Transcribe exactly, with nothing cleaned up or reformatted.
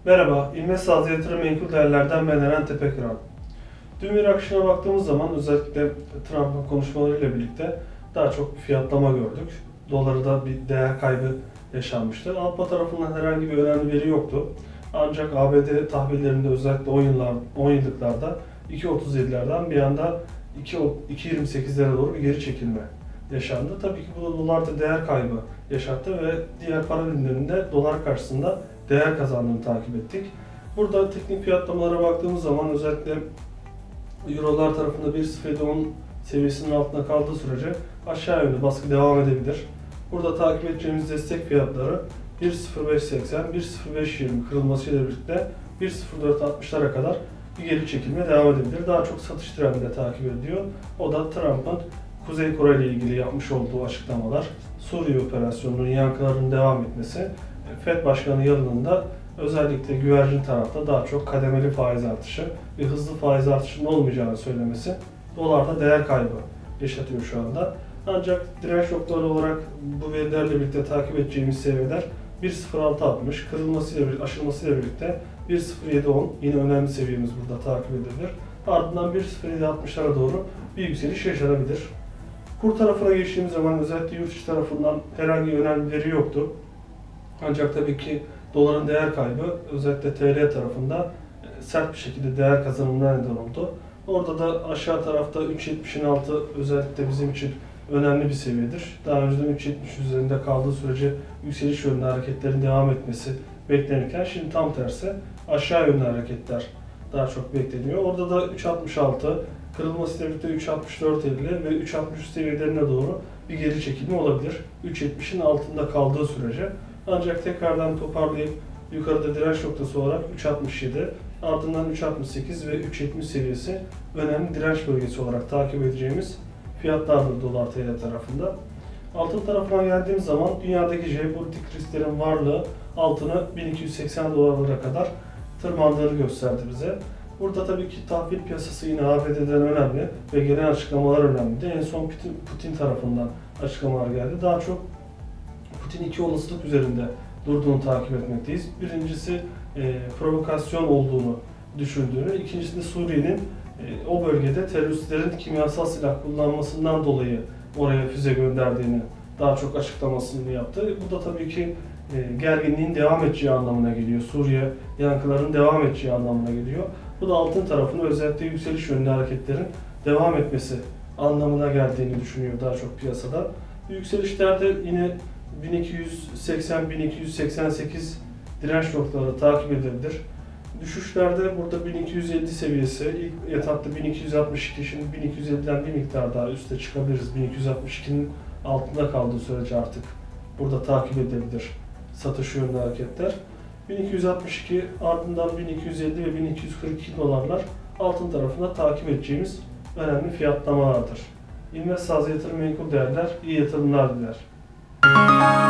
Merhaba, İlme Sağlığı Yatırım Menkul Değerler'den ben Eren Tepekıran. Dün bir akışına baktığımız zaman özellikle Trump'ın konuşmalarıyla birlikte daha çok bir fiyatlama gördük. Dolarda bir değer kaybı yaşanmıştı. Avrupa tarafından herhangi bir önemli veri yoktu. Ancak A B D tahvillerinde özellikle on yıllar, on yıllıklarda iki virgül otuz yedilerden bir anda iki virgül yirmi sekizlere doğru bir geri çekilme yaşandı. Tabii ki bu da dolarda değer kaybı yaşattı ve diğer para birimlerinde dolar karşısında değer kazandığını takip ettik. Burada teknik fiyatlamalara baktığımız zaman özellikle Eurolar tarafında bir nokta sıfır yedi on seviyesinin altında kaldığı sürece aşağı yönlü baskı devam edebilir. Burada takip edeceğimiz destek fiyatları bir nokta sıfır beş seksen, bir nokta sıfır beş yirmi kırılmasıyla birlikte bir nokta sıfır dört altmışlara kadar bir geri çekilme devam edebilir. Daha çok satış trendinde takip ediliyor. O da Trump'ın Kuzey Kore ile ilgili yapmış olduğu açıklamalar, Suriye operasyonunun yankılarının devam etmesi, Fed Başkanı Yalın'ın da özellikle güvercin tarafta daha çok kademeli faiz artışı ve hızlı faiz artışının olmayacağını söylemesi dolarda değer kaybı yaşatıyor şu anda. Ancak direnç noktaları olarak bu verilerle birlikte takip edeceğimiz seviyeler bir nokta sıfır altı altmış kırılmasıyla birlikte, aşılmasıyla birlikte bir nokta sıfır yedi on yine önemli seviyemiz burada takip edilir. Ardından bir nokta sıfır yedi altmışlara doğru bir yükseliş yaşanabilir. Kur tarafına geçtiğimiz zaman özellikle yurt içi tarafından herhangi bir önemli veri yoktu. Ancak tabii ki doların değer kaybı özellikle T L tarafında sert bir şekilde değer kazanımına neden oldu. Orada da aşağı tarafta üç virgül yetmişin altı özellikle bizim için önemli bir seviyedir. Daha önceden üç virgül yetmiş üzerinde kaldığı sürece yükseliş yönlü hareketlerin devam etmesi beklenirken şimdi tam tersi aşağı yönlü hareketler daha çok bekleniyor. Orada da üç virgül altmış altı kırılmasıyla birlikte üç virgül altmış dört elli ve üç virgül altmış üç seviyelerine doğru bir geri çekilme olabilir. üç virgül yetmişin altında kaldığı sürece. Ancak tekrardan toparlayıp yukarıda direnç noktası olarak üç virgül altmış yedi, ardından üç virgül altmış sekiz ve üç virgül yetmiş seviyesi önemli direnç bölgesi olarak takip edeceğimiz fiyatlardır dolar T L tarafında. Altın tarafına geldiğimiz zaman dünyadaki jeopolitik risklerin varlığı altını bin iki yüz seksen dolarlara kadar tırmandığını gösterdi bize. Burada tabii ki tahvil piyasası yine A B D'den önemli ve gelen açıklamalar önemli. En son Putin, Putin tarafından açıklamalar geldi. Daha çok Putin iki olasılık üzerinde durduğunu takip etmekteyiz. Birincisi e, provokasyon olduğunu düşündüğünü, ikincisi de Suriye'nin e, o bölgede teröristlerin kimyasal silah kullanmasından dolayı oraya füze gönderdiğini daha çok açıklamasını yaptı. Bu da tabii ki e, gerginliğin devam edeceği anlamına geliyor. Suriye yankıların devam edeceği anlamına geliyor. Bu da altın tarafını özellikle yükseliş yönlü hareketlerin devam etmesi anlamına geldiğini düşünüyor daha çok piyasada. Yükselişlerde yine bin iki yüz seksen bin iki yüz seksen sekiz direnç noktaları takip edilebilir. Düşüşlerde burada bin iki yüz elli seviyesi, ilk etapta bin iki yüz altmış iki, şimdi bin iki yüz elliden bir miktar daha üste çıkabiliriz. bin iki yüz altmış ikinin altında kaldığı sürece artık burada takip edilebilir satış yönlü hareketler. bin iki yüz altmış iki ardından bin iki yüz elli ve bin iki yüz kırk iki dolarlar altın tarafında takip edeceğimiz önemli fiyatlamalardır. İlme Sağlığı Yatırım Menkul Değerler iyi yatırımlar diler.